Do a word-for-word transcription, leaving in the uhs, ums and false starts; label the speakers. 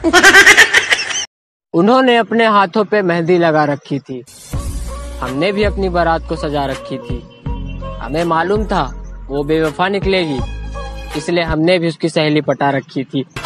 Speaker 1: उन्होंने अपने हाथों पे मेहंदी लगा रखी थी, हमने भी अपनी बारात को सजा रखी थी। हमें मालूम था वो बेवफा निकलेगी, इसलिए हमने भी उसकी सहेली पटा रखी थी।